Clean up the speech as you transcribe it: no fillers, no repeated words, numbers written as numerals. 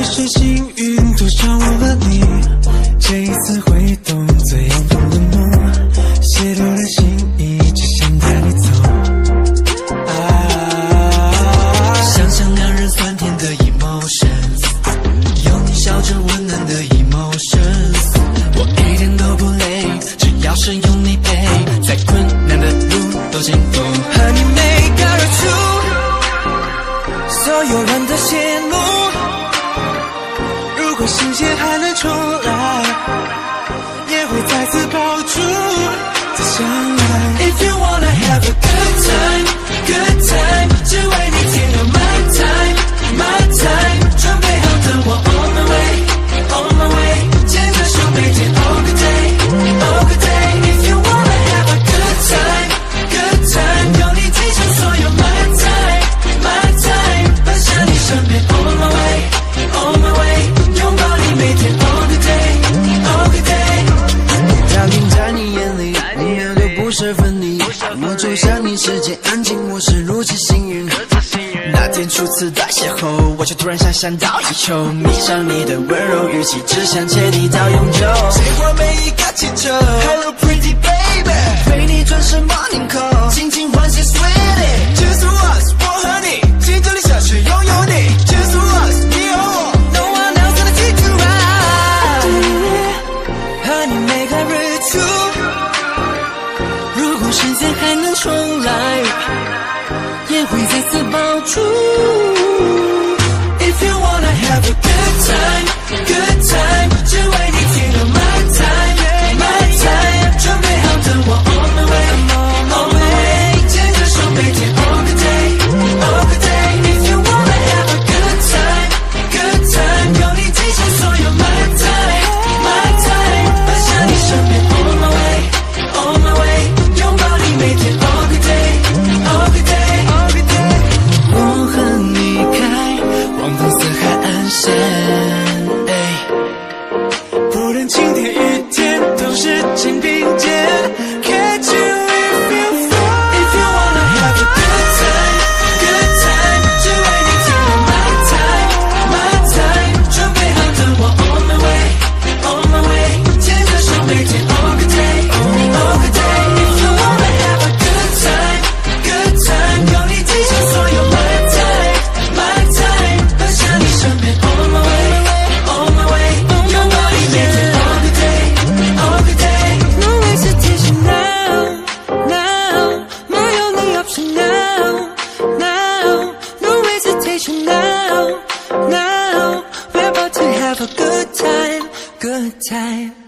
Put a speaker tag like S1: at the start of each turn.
S1: 是幸运，多少我和你，这一次会动最阳光的梦，写丢了心意，只想带你走。想象两人酸甜的 emotions， 有你笑着温暖的 emotions， 我一点都不累，只要是有你陪，再困难的路都经过。和你每个日出，所有人的羡慕。如果时间还能重来，也会再次抱住再相爱。If you wanna have a good time, good time， 只为你停留 my time, my time， 准备好的我 on my way, on my way， 牵着手每天 all the day, all the day。 If you wanna have a good time, good time， 有你提升所有 my time, my time， 奔向你身边 on my way, on my way， 拥抱你每天 all the day, all the day。 倒映在你眼里，我们都不是分离，我就像你世界安静，我是如此幸运。那天初次的邂逅，我却突然想到以后，迷上你的温柔语气，只想牵你到永久。结果每一个清澈 ，Hello pretty baby， 陪你准时 morning call， 轻轻唤醒 sweetie， Just us， 我和你，星球里下去拥有你 ，Just us， 你和我 ，No one else gonna take you right。和你每个日出，如果时间还能重来，也会再次抱住。If you wanna have a good time, good time， 只为你停留 my time, my time， 准备好的我 on my way, on my way， 牵着手每天 all the day, all the day。 If you wanna have a good time, good time， 有你提升所有 my time, my time， 奔向你身边 on my way, on my way， 拥抱你每天 all the day, all the day， all the day。 我和你开黄铜色海岸线，不论晴天雨天都是肩并肩。Catch you if you fall。 If you wanna have a good time, good time， 只为你停留 my time, my time， 准备好的我 on my way, on my way， 牵着手每天 all the day, all the day。 If you wanna have a good time, good time， 有你提升所有 my time, my time， 奔向你身边 on my way, on my way， 拥抱你每天 all the day, all the day。 No hesitation now, now， 没有你 option now, now， no hesitation now, now， we're about to have a good time, good time。